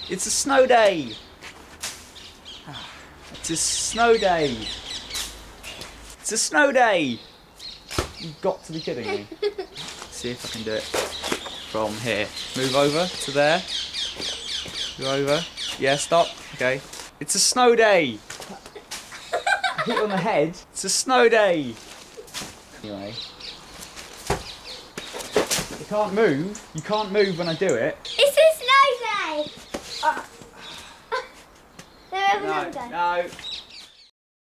It's a snow day. It's a snow day. It's a snow day. You've got to be kidding me. See if I can do it from here. Move over to there. Go over. Yeah, stop. Okay. It's a snow day. Hit on the head. It's a snow day. Anyway. You can't move. You can't move when I do it. It's a snow day. No, no.